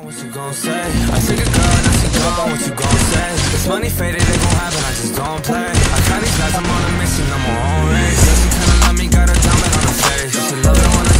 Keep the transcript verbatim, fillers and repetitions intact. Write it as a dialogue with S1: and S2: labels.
S1: What you gon' say? I took a girl, now she gone, what you gon' say? This money faded, it gon' happen, I just don't play. I got these guys, I'm on a mission, I'm on race. Yeah, she kinda love me, got a diamond on her face. She love it when I